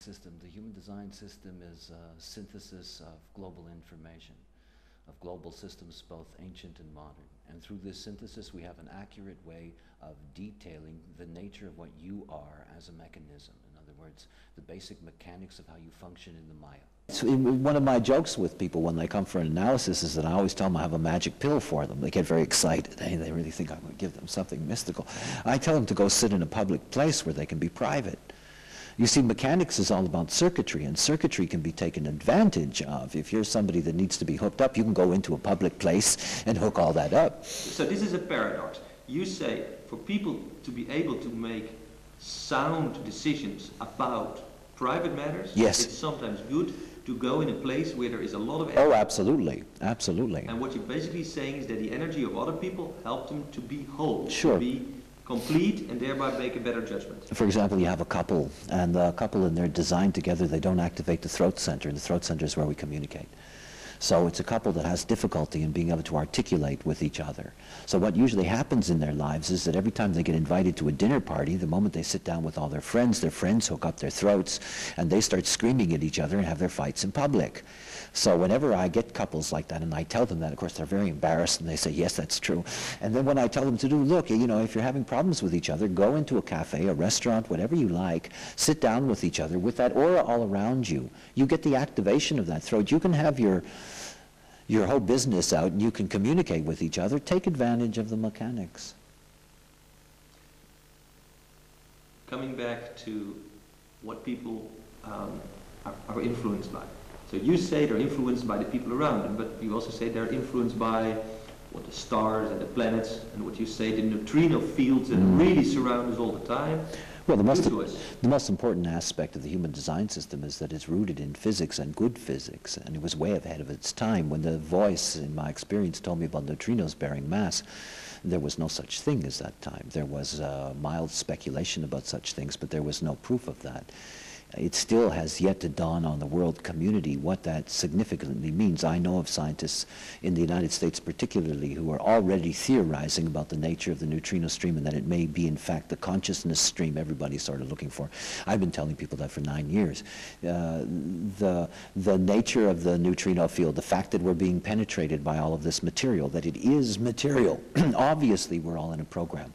System. The human design system is a synthesis of global information, of global systems both ancient and modern. And through this synthesis we have an accurate way of detailing the nature of what you are as a mechanism. In other words, the basic mechanics of how you function in the Maya. One of my jokes with people when they come for an analysis is that I always tell them I have a magic pill for them. They get very excited. They really think I'm going to give them something mystical. I tell them to go sit in a public place where they can be private. You see, mechanics is all about circuitry, and circuitry can be taken advantage of. If you're somebody that needs to be hooked up, you can go into a public place and hook all that up. So this is a paradox. You say for people to be able to make sound decisions about private matters, yes, it's sometimes good to go in a place where there is a lot of energy. Oh, absolutely, absolutely. And what you're basically saying is that the energy of other people help them to be whole, sure, to be complete, and thereby make a better judgment. For example, you have a couple, and the couple in their design together, they don't activate the throat center, and the throat center is where we communicate. So it's a couple that has difficulty in being able to articulate with each other. So what usually happens in their lives is that every time they get invited to a dinner party, the moment they sit down with all their friends hook up their throats, and they start screaming at each other and have their fights in public. So whenever I get couples like that, and I tell them that, of course, they're very embarrassed, and they say, yes, that's true. And then when I tell them to do, look, you know, if you're having problems with each other, go into a cafe, a restaurant, whatever you like, sit down with each other with that aura all around you. You get the activation of that throat. You can have your whole business out, and you can communicate with each other. Take advantage of the mechanics. Coming back to what people are influenced by. So you say they're influenced by the people around them, but you also say they're influenced by what the stars and the planets, and what you say the neutrino fields that really surround us all the time. Well, the most important aspect of the human design system is that it's rooted in physics, and good physics, and it was way ahead of its time. When the voice, in my experience, told me about neutrinos bearing mass, there was no such thing as that time. There was mild speculation about such things, but there was no proof of that. It still has yet to dawn on the world community what that significantly means. I know of scientists in the United States particularly who are already theorizing about the nature of the neutrino stream, and that it may be in fact the consciousness stream everybody's sort of looking for. I've been telling people that for 9 years. The nature of the neutrino field, the fact that we're being penetrated by all of this material, that it is material. Obviously we're all in a program.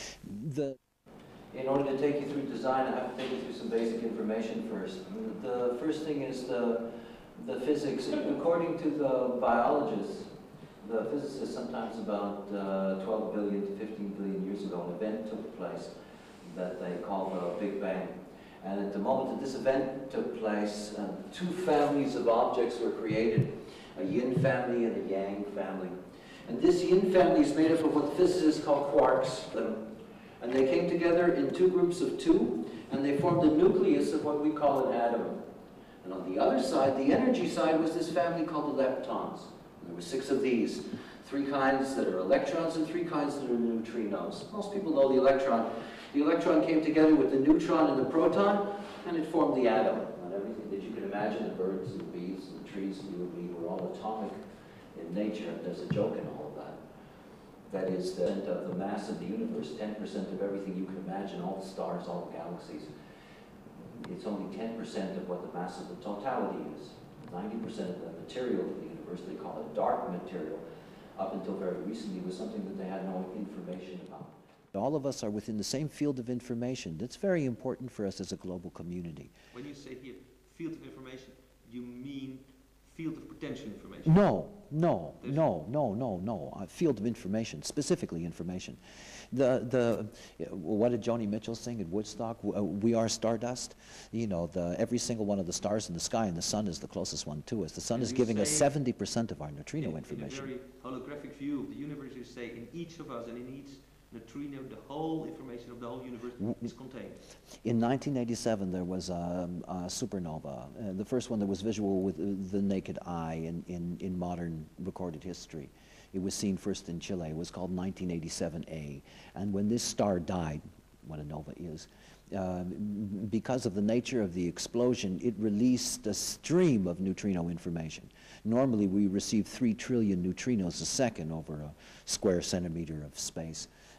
In order to take you through design, I have to take you through some basic information first. The first thing is the physics. According to the biologists, the physicists, sometimes about 12 billion to 15 billion years ago, an event took place that they call the Big Bang. And at the moment that this event took place, two families of objects were created, a yin family and a yang family. And this yin family is made up of what physicists call quarks. And they came together in two groups of two, and they formed the nucleus of what we call an atom. And on the other side, the energy side, was this family called the leptons. And there were 6 of these, 3 kinds that are electrons and 3 kinds that are neutrinos. Most people know the electron. The electron came together with the neutron and the proton, and it formed the atom. And everything that you can imagine, the birds and the bees and the trees and you and me, were all atomic in nature, and there's a joke in all of that. That is of the mass of the universe, 10% of everything you can imagine, all the stars, all the galaxies. It's only 10% of what the mass of the totality is. 90% of the material of the universe, they call it dark material, up until very recently was something that they had no information about. All of us are within the same field of information. That's very important for us as a global community. When you say here, field of information, you mean field of potential information? No. Field of information, specifically information. What did Joni Mitchell sing at Woodstock? We are stardust. You know, every single one of the stars in the sky, and the sun is the closest one to us. The sun is giving us 70% of our neutrino information. In a very holographic view of the universe, you say in each of us and in each neutrino, the whole information of the whole universe is contained. In 1987, there was a supernova, the first one that was visual with the naked eye in modern recorded history. It was seen first in Chile. It was called 1987A. And when this star died, what a nova is, because of the nature of the explosion, it released a stream of neutrino information. Normally, we receive 3 trillion neutrinos a second over a square centimeter of space.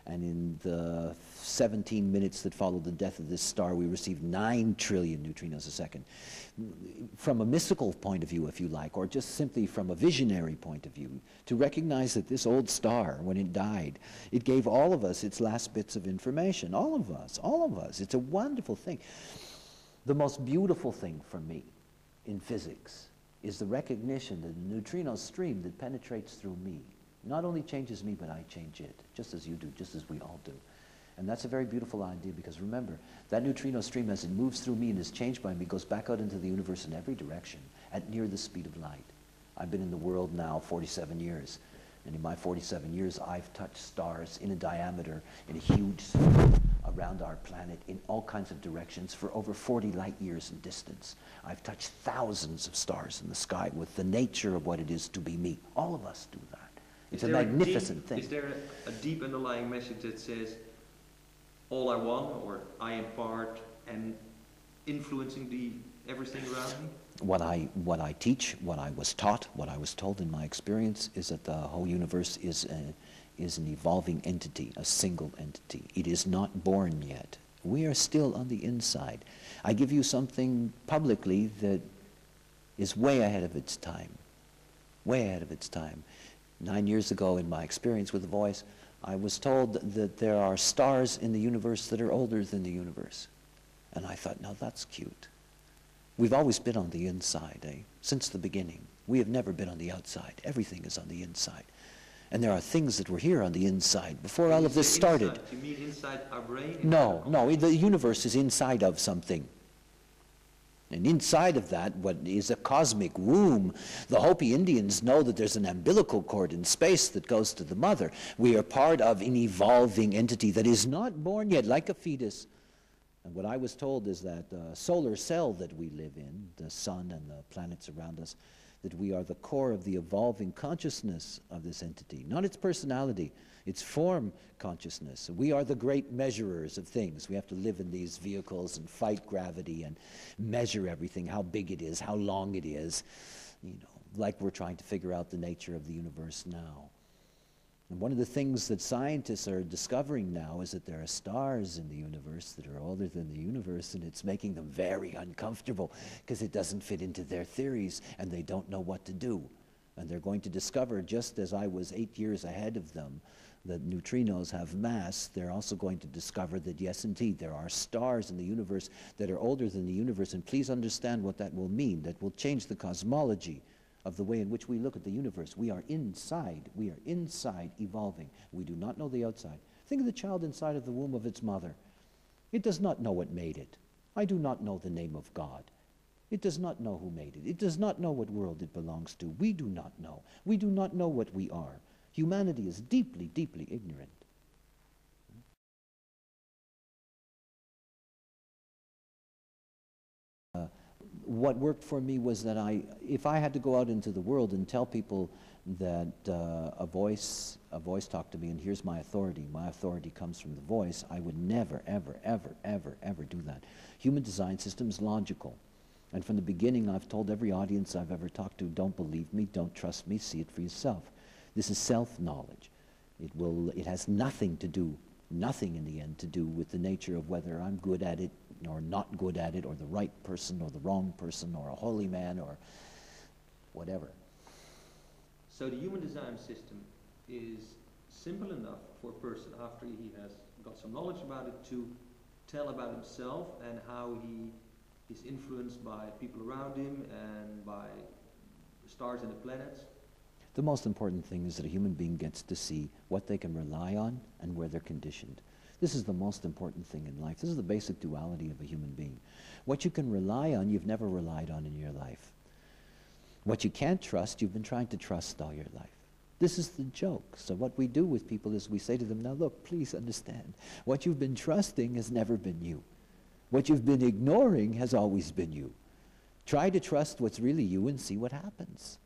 And in the 17 minutes that followed the death of this star, we received 9 trillion neutrinos a second. From a mystical point of view, if you like, or just simply from a visionary point of view, to recognize that this old star, when it died, it gave all of us its last bits of information. All of us, all of us. It's a wonderful thing. The most beautiful thing for me in physics is the recognition that the neutrino stream that penetrates through me not only changes me, but I change it, just as you do, just as we all do. And that's a very beautiful idea, because remember, that neutrino stream, as it moves through me and is changed by me, goes back out into the universe in every direction at near the speed of light. I've been in the world now 47 years, and in my 47 years, I've touched stars in a diameter, in a huge sphere around our planet in all kinds of directions for over 40 light years in distance. I've touched thousands of stars in the sky with the nature of what it is to be me. All of us do that. It's a magnificent thing. Is there a deep underlying message that says, all I want, or I am part, and influencing everything around me? What I teach, what I was taught, what I was told in my experience is that the whole universe is an evolving entity, a single entity. It is not born yet. We are still on the inside. I give you something publicly that is way ahead of its time. Way ahead of its time. 9 years ago, in my experience with the voice, I was told that there are stars in the universe that are older than the universe. And I thought, now that's cute. We've always been on the inside, since the beginning. We have never been on the outside. Everything is on the inside. And there are things that were here on the inside before all of this started. Inside. You mean inside our brain? No, the universe is inside of something. And inside of that, what is a cosmic womb, the Hopi Indians know that there's an umbilical cord in space that goes to the mother. We are part of an evolving entity that is not born yet, like a fetus. And what I was told is that the solar cell that we live in, the sun and the planets around us, that we are the core of the evolving consciousness of this entity, not its personality, its form consciousness. We are the great measurers of things. We have to live in these vehicles and fight gravity and measure everything, how big it is, how long it is, like we're trying to figure out the nature of the universe now. And one of the things that scientists are discovering now is that there are stars in the universe that are older than the universe, and it's making them very uncomfortable because it doesn't fit into their theories, and they don't know what to do. And they're going to discover, just as I was 8 years ahead of them, that neutrinos have mass. They're also going to discover that, yes, indeed, there are stars in the universe that are older than the universe, and please understand what that will mean. That will change the cosmology of the way in which we look at the universe. We are inside evolving. We do not know the outside. Think of the child inside of the womb of its mother. It does not know what made it. I do not know the name of God. It does not know who made it. It does not know what world it belongs to. We do not know. We do not know what we are. Humanity is deeply, deeply ignorant. What worked for me was that if I had to go out into the world and tell people that a voice talked to me and here's my authority comes from the voice, I would never, ever, ever, ever, ever do that. Human design system is logical. And from the beginning, I've told every audience I've ever talked to, don't believe me, don't trust me, see it for yourself. This is self-knowledge. It has nothing in the end to do with the nature of whether I'm good at it or not good at it, or the right person or the wrong person, or a holy man or whatever. So the human design system is simple enough for a person after he has got some knowledge about it to tell about himself and how he is influenced by people around him and by the stars and the planets. The most important thing is that a human being gets to see what they can rely on and where they're conditioned. This is the most important thing in life. This is the basic duality of a human being. What you can rely on, you've never relied on in your life. What you can't trust, you've been trying to trust all your life. This is the joke. So what we do with people is we say to them, now look, please understand, what you've been trusting has never been you. What you've been ignoring has always been you. Try to trust what's really you and see what happens.